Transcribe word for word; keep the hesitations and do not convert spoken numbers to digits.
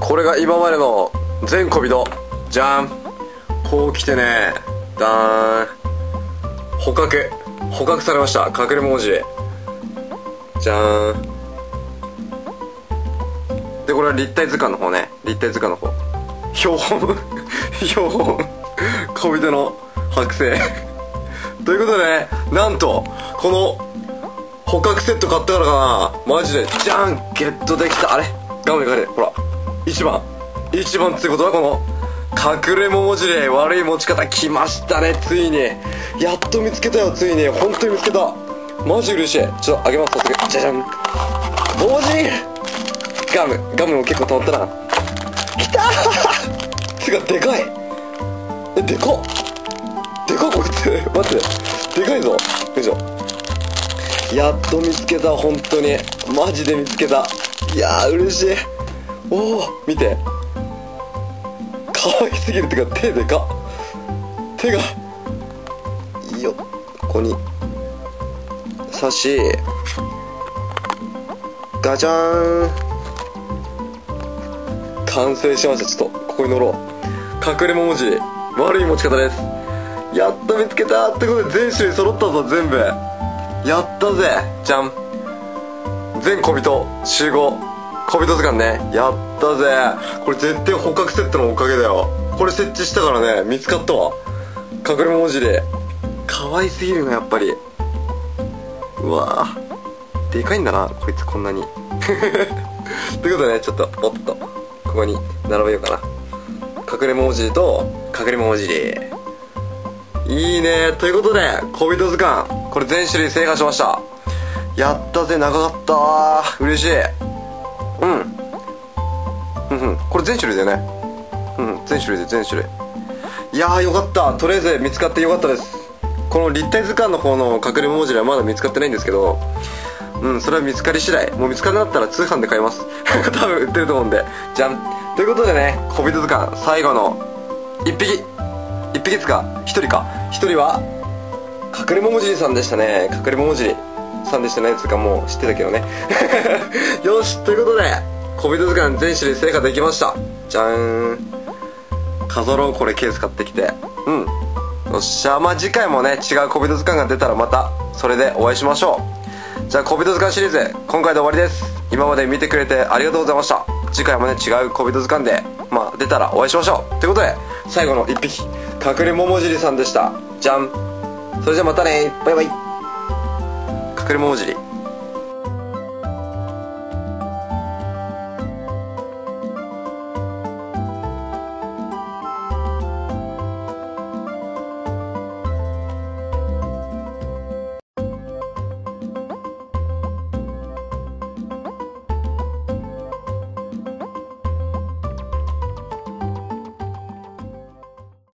これが今までの全小人じゃん。こう来てね、だーん、捕獲捕獲されました。隠れ文字じゃーん。でこれは立体図鑑の方ね、立体図鑑の方、標本標本小人の剥製ということでね、なんとこの捕獲セット買ったからかな、マジでじゃん、ゲットできた。あれ画面がれ、ほら一番一番ってことはこの隠れ桃尻、悪い持ち方来ましたね。ついにやっと見つけたよ。ついに本当に見つけた。マジ嬉しい。ちょっとあげます。早速じゃじゃん、桃尻ガムガムも結構溜まったな。きたーつかでかい。え、でかっでかっこいつ待ってでかいぞ。よいしょ、やっと見つけた。本当にマジで見つけた。いやー嬉しい。おお見て、可愛すぎる。ってか手でかっ。手がいいよ。ここに刺しガチャーン、完成しました。ちょっとここに乗ろう。隠れ桃尻、悪い持ち方です。やっと見つけたってことで全種類揃ったぞ。全部やったぜ。じゃん、全小人集合小人図鑑ね。やったぜ。これ絶対捕獲セットのおかげだよ。これ設置したからね、見つかったわ。隠れ桃尻可愛すぎるな、やっぱり。うわーでかいんだなこいつ、こんなにということでね、ちょっとおっとここに並べようかな。隠れ桃尻と隠れ桃尻、いいね。ということで小人図鑑、これ全種類制覇しました。やったぜ。長かったー、嬉しい。うんうんうん、これ全種類だよね。うん全種類で全種類。いやーよかった。とりあえず見つかってよかったです。この立体図鑑の方の隠れ桃尻はまだ見つかってないんですけど、うんそれは見つかり次第、もう見つからなかったら通販で買います多分売ってると思うんで。じゃん。ということでね、小人図鑑最後のいっぴき、いっぴきつかひとりか、ひとりは隠れ桃尻さんでしたね。隠れ桃尻さんでしたね。つうかもう知ってたけどねよし、ということで小人図鑑全種類制覇できました。じゃーん、飾ろう。これケース買ってきて。うん、よっしゃ。まあ次回もね違う小人図鑑が出たらまたそれでお会いしましょう。じゃあ小人図鑑シリーズ今回で終わりです。今まで見てくれてありがとうございました。次回もね違う小人図鑑でまあ出たらお会いしましょう。ということで最後のいっぴき隠れ桃尻さんでした。じゃん。それじゃまたね、バイバイ。隠れ桃尻。